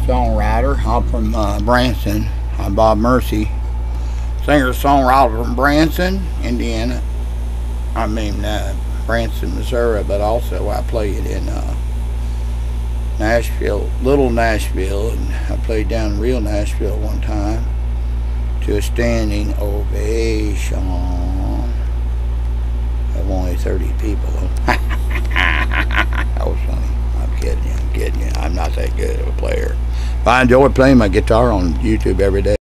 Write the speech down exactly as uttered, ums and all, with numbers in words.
songwriter. I'm from uh, Branson. I'm Bob Mercy, singer-songwriter from Branson, Indiana. I mean uh, Branson, Missouri, but also I played in uh, Nashville, Little Nashville, and I played down in real Nashville one time to a standing ovation of only thirty people. That was funny. I'm kidding you. I'm kidding you. I'm not that good of a player. But I enjoy playing my guitar on YouTube every day.